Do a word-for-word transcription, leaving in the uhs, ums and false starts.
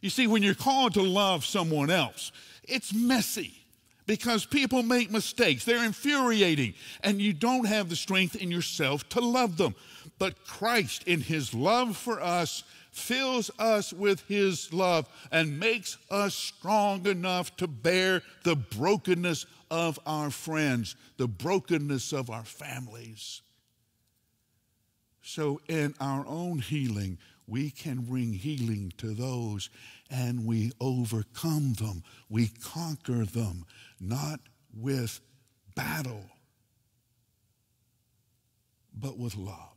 You see, when you're called to love someone else, it's messy because people make mistakes. They're infuriating, and you don't have the strength in yourself to love them. But Christ, in his love for us, fills us with his love and makes us strong enough to bear the brokenness of our friends, the brokenness of our families. So in our own healing, we can bring healing to those, and we overcome them. We conquer them, not with battle, but with love.